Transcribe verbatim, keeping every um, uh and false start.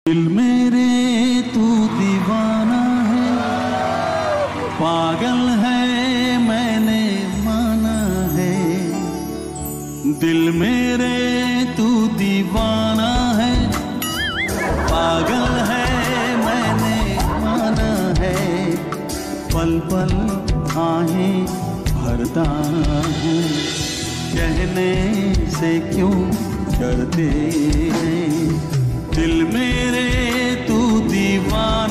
दिल मेरे तू दीवाना है, पागल है मैंने माना है। दिल मेरे तू दीवाना है, पागल है मैंने माना है। पल पल आहें भरता हूँ, कहने से क्यों डरते हैं। दिल मेरे तू दीवाना